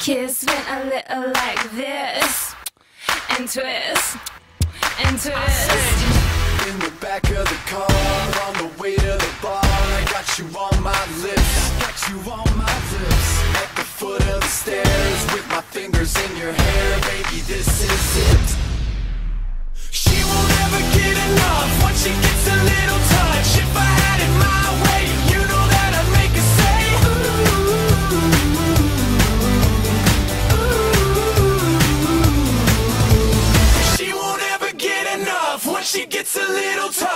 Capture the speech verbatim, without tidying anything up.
Kiss went a little like this, and twist, and twist. In the back of the car, on the way to the bar, I got you on my lips, I got you on my lips. At the foot of the stairs, with my fingers in your hair, baby, this is it. She won't ever get enough once she gets a little touch. If I had it my way, you know that I'd make her say ooh, ooh. She won't ever get enough once she gets a little touch.